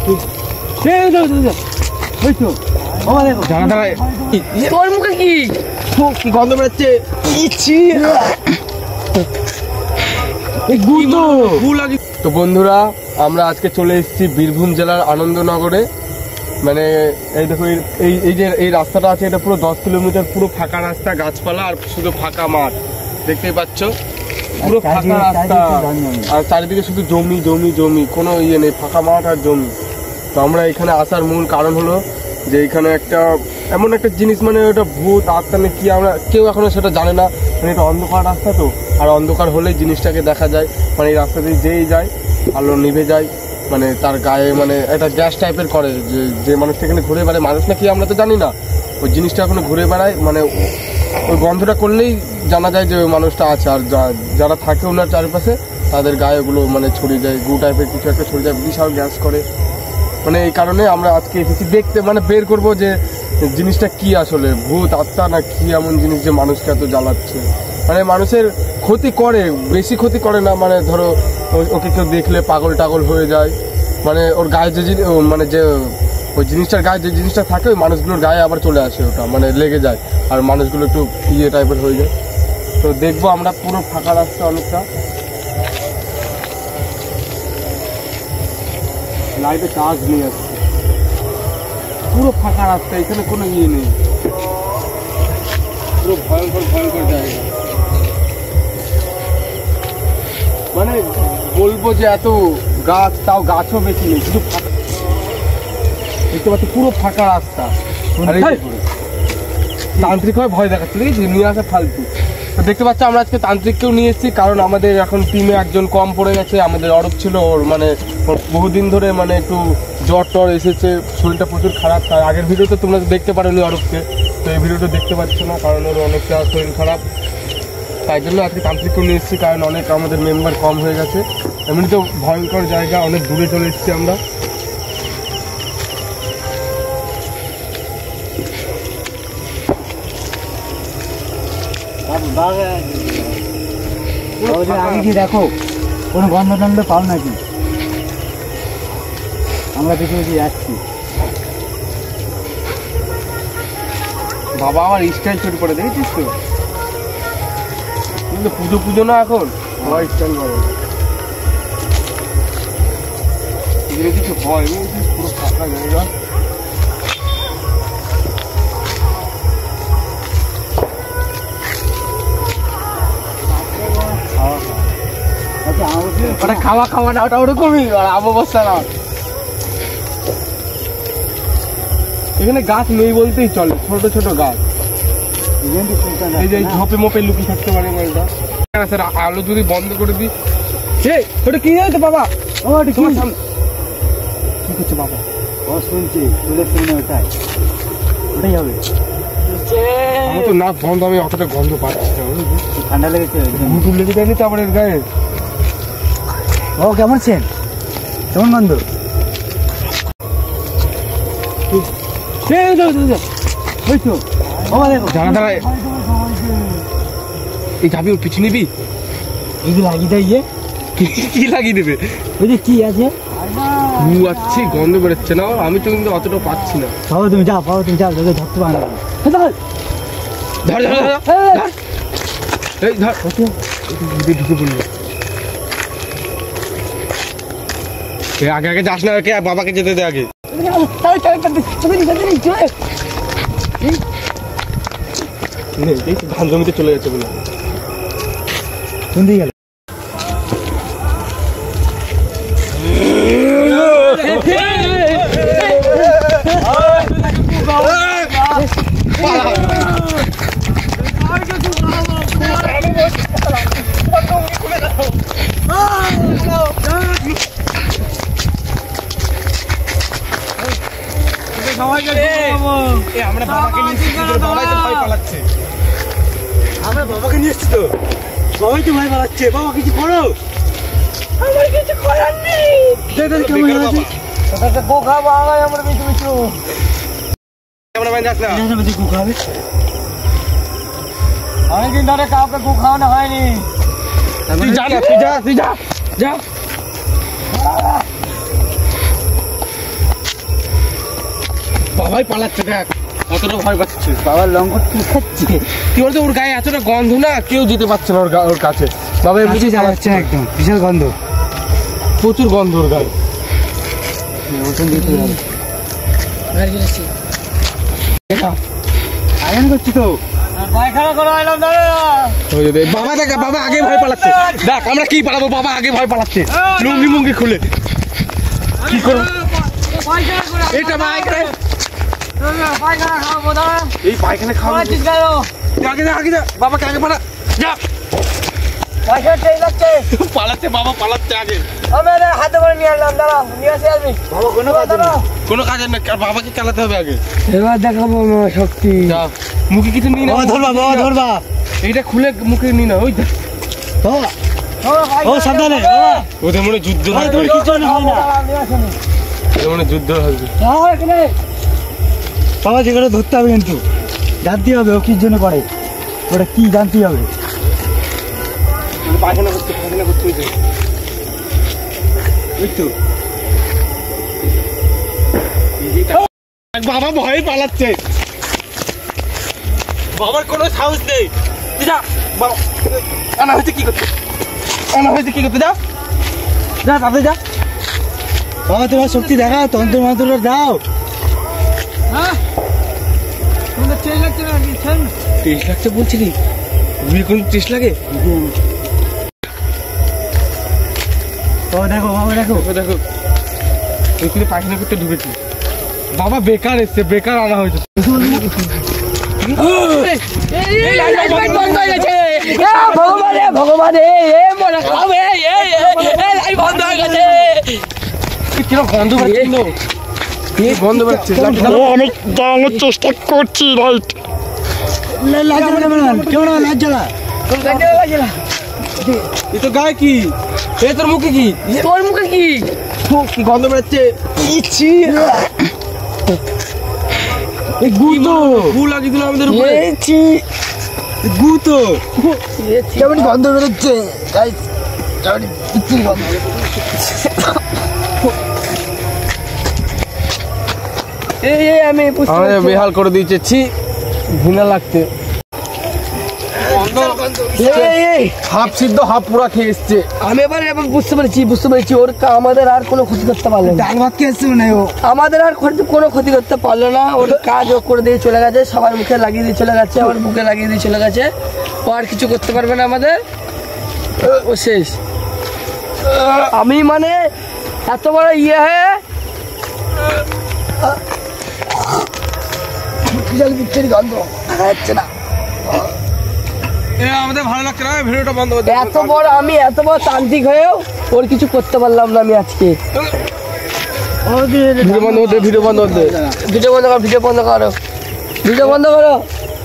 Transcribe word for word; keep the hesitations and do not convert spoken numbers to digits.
তোর মুখে কি কি গন্ধ বেরোচ্ছে? তো বন্ধুরা, আমরা আজকে চলে এসেছি বীরভূম জেলার আনন্দনগরে। মানে এই দেখো, এই এই যে এই রাস্তাটা আছে, এটা পুরো দশ কিলোমিটার পুরো ফাঁকা রাস্তা, গাছপালা আর শুধু ফাঁকা মাঠ দেখতেই পাচ্ছ। পুরো ফাঁকা রাস্তা আর চারিদিকে শুধু জমি জমি জমি, কোনো ইয়ে নেই, ফাঁকা মাঠ আর জমি। তো আমরা এখানে আসার মূল কারণ হলো যে এখানে একটা এমন একটা জিনিস, মানে ওটা ভূত আত্মা না কি, আমরা কেউ এখনো সেটা জানে না। মানে এটা অন্ধকার রাস্তা তো, আর অন্ধকার হলেই জিনিসটাকে দেখা যায়। মানে এই রাস্তা দিয়ে যেই যায় আলো নিভে যায়, মানে তার গায়ে মানে একটা গ্যাস টাইপের করে, যে যে মানুষটা এখানে ঘুরে বেড়ায়, মানুষ না কি আমরা তো জানি না, ওই জিনিসটা এখনো ঘুরে বেড়ায়। মানে ওই গন্ধটা করলেই জানা যায় যে ওই মানুষটা আছে। আর যারা থাকে ওনার চারিপাশে তাদের গায়ে ওগুলো মানে ছড়িয়ে যায়, গু টাইপের কিছু একটা ছড়িয়ে যায়, বিশাল গ্যাস করে। মানে এই কারণে আমরা আজকে এসেছি দেখতে, মানে বের করব যে জিনিসটা কি, আসলে ভূত আত্মা না কি এমন জিনিস যে মানুষকে এত জ্বালাচ্ছে। মানে মানুষের ক্ষতি করে, বেশি ক্ষতি করে না। মানে ধরো ওকে কেউ দেখলে পাগল টাগল হয়ে যায়, মানে ওর গায়ে যে মানে যে ওই জিনিসটার গায়ে যে জিনিসটা থাকে ওই মানুষগুলোর গায়ে আবার চলে আসে, ওটা মানে লেগে যায় আর মানুষগুলো একটু ইয়ে টাইপের হয়ে যায়। তো দেখবো আমরা পুরো ফাঁকা রাস্তা, অনেকটা লাইটে চার্জ নিয়ে আসছে, পুরো ফাঁকা রাস্তা, এখানে কোনো ইয়ে নেই, পুরো ভয়ঙ্কর ভয়ঙ্কর জায়গা। মানে বলবো যে এত গাছ, তাও গাছও বেশি নেই, শুধু ফাঁকা দেখতে পাচ্ছি, পুরো ফাঁকা রাস্তা। তান্ত্রিক হয়ে ভয় দেখাচ্ছে, দেখেছি নিয়ে আসা ফালতু। তো দেখতে পাচ্ছি আমরা আজকে তান্ত্রিককেও নিয়ে এসেছি, কারণ আমাদের এখন টিমে একজন কম পড়ে গেছে। আমাদের অরূপ ছিল, ওর মানে বহুদিন ধরে মানে একটু জ্বর টর এসেছে, শরীরটা প্রচুর খারাপ। তার আগের ভিডিওতে তোমরা দেখতে পারোনি অরূপকে, তো এই ভিডিওটা দেখতে পাচ্ছ না কারণ ওর অনেকটা শরীর খারাপ। তাই জন্য আজকে তান্ত্রিককেও নিয়ে এসেছি, কারণ অনেক আমাদের মেম্বার কম হয়ে গেছে। এমনি তো ভয়ঙ্কর জায়গা, অনেক দূরে চলে এসেছি আমরা। আমি কি দেখো কোনো গন্ধ টন্ধ পাও নাকি? আমরা দেখে দেখে যাচ্ছি। বাবা আমার স্টাইল শুরু করে, দেখেছিস তো? কিন্তু পুজো পুজো না এখন, সবাই স্টাইল করে কিছু হয়। পুরো ফাঁকা জায়গা, ওটা খাওয়া খাওয়া না, ওটা ওরকমই অবস্থা না। এখানে গাছ নেই বলতেই চলে, ছোট ছোট গাছ, এই যে ঝোপে মোপে লুকিয়ে থাকতে পারে বলটা। আলো যদি বন্ধ করে দিই, ওটা কি হয়েছে বাবা? ওটা কি কি করছে বাবা? ও শুনছি, ওটাই ওটাই হবে। আমার তো নাক বন্ধ, আমি অতটা গন্ধ পাচ্ছি না। ঠান্ডা লেগেছে, ঘুটুর লেগে যায়নি তো আমার এর গায়ে? ও কেমন ছেন, কেমন গন্ধ? জানা দাঁড়ায় এই যাবি, ওর পিছু নিবি, এগুলো লাগিয়ে দেয়। ইয়ে কি লাগিয়ে দেবে? ওই যে কি আছে, গু আছে, গন্ধ বেরোচ্ছে না, আমি তো কিন্তু অতটা পাচ্ছি না। বাবা তুমি যাও, বাবা তুমি যাও, ধরতে পারো না। ধর ধর এই ধর, ঢুকে পড়লো। আগে আগে যাস না, কে বাবাকে যেতে দে আগে। ধান জমিতে চলে যাচ্ছে বলে শুনতেই গেল। আমরা বাবাকে নিয়ে এসেছি, বাবাই তো ভয় পালাচ্ছে। আমরা বাবাকে নিয়ে এসেছি তো, বাবাই তো ভয় পালাচ্ছে। বাবা কিছু করো, আমার কিছু করার নেই। গো খাবো আমরা, মিঠু মিঠু গু খাবে। অনেকদিন ধরে কাউকে গু খাওয়ানো হয়নি। তুই যা না, তুই যা, তুই যা যা। বাবাই পালাচ্ছে দেখ, কতটা ভয় পাচ্ছে। বাবার লঙ্ঘট কি খাচ্ছে? কি বলতো, ওর গায়ে এতটা গন্ধ না, কেউ যেতে পারছে না ওর গা- ওর কাছে। বাবা এমনি কাছে যাওয়া যাচ্ছে না, একদম বিশাল গন্ধ। প্রচুর গন্ধ ওর গায়ে। ওখান দিয়ে চলে যাবে। আয়ন করছি তো পায়খানা করা এলাম দাঁড়া। ওই যে দেখ, বাবা দেখ, বাবা আগে ভয় পালাচ্ছে। দেখ আমরা কি পালাবো, বাবা আগে ভয় পালাচ্ছে লুঙ্গি মুঙ্গি খুলে। কি করবো এটা পায়খানা, পায়খানা খাবো দাঁড়া। এই পায়খানা খাওয়া আগে যা, আগে যা, বাবাকে আগে পালা। যা, পায়খানা টেই লাগছে। পালাচ্ছে বাবা, পালাচ্ছে আগে। আমি হাতে করে নিয়ে আসলাম, দাঁড়া নিয়ে আসি আসবি। বাবা কোনো কাজ না, কোনো কাজের না, আর বাবাকে চালাতে হবে আগে। এবার দেখাবো আমার শক্তি। যা, মুখে কিছু নিয়ে না, ধরবা বাবা ধরবা। এইটা খুলে মুখে নি না। ওই দেখ, ও সাবধানে বাবা, ওদের মনে যুদ্ধ লাগবে, কিছু হয় না। ওদের মনে যুদ্ধ লাগবে। বাবা যেগুলো ধরতে হবে কিন্তু জানতে হবে ও কি জন্য করে, ওটা কি জানতে হবে। পায়খানা করতে, পায়খানা করতে হয়েছে। ওই তো বাবা ভয়ে পালাচ্ছে, বাবার কোনো সাহস নেই। যা বাবা, আনা হয়েছে কি করতে, আনা হয়েছে কি করতে, যা যা তাতে যা। বাবা তোমার শক্তি দেখাও, তন্ত্র মন্ত্র দাও। টেস্ট লাগছে বলছিলি, রুই কোন টেস্ট লাগে? বাবা দেখো, বাবা দেখো, দেখো দেখো, ওইখানে পায়খানা করতে ঢুকেছি। বাবা বেকার এসছে, বেকার আনা হয়েছে। ভগবানে ভগবানে মনে খাবে, বন্ধ হয়ে গেছে। কিরকম গন্ধ পাচ্ছি, গন্ধ পাচ্ছি। অনেক দাঁড়ানোর চেষ্টা করছি, রাইট? লাজ্জা কেমন কেমন লাজ্জা না, এ তো গায়ে কি, এ তোর মুখে কি, তোর মুখে কি কি গন্ধ বেরোচ্ছে? গুতো গু লাগিয়ে দিল আমাদের উপরে। গুতো কেমন গন্ধ বেরোচ্ছে, আমি আমাদের বেহাল করে দিয়েছে, ছি ঘৃণা লাগছে। হাফ সিদ্ধ হাফ পুরা খেয়ে এসছে। আমি এবার এবার বুঝতে পেরেছি বুঝতে পেরেছি ওর কা- আমাদের আর কোনো ক্ষতি করতে পারলো না। ডাল ভাত খেয়েছে মানে ও আমাদের আর ক্ষতি- কোনো ক্ষতি করতে পারলো না। ওর কাজ ও করে দিয়ে চলে গেছে, সবার মুখে লাগিয়ে দিয়ে চলে গেছে, ওর বুকে লাগিয়ে দিয়ে চলে গেছে। ও আর কিছু করতে পারবে না আমাদের, ও শেষ। আমি মানে এত বড় ইয়ে হয়ে বিশাল বিচ্ছিরি গন্ধ হচ্ছে না। এ আমাদের ভালো লাগছে না, ভিডিওটা বন্ধ করে দে। এত বড় আমি এত বড় তান্ত্রিক হয়েও ওর কিছু করতে পারলাম না আমি আজকে। ভিডিও বন্ধ করে দে, ভিডিও বন্ধ করে দে। ভিডিও বন্ধ করো, ভিডিও বন্ধ করো, ভিডিও বন্ধ করো।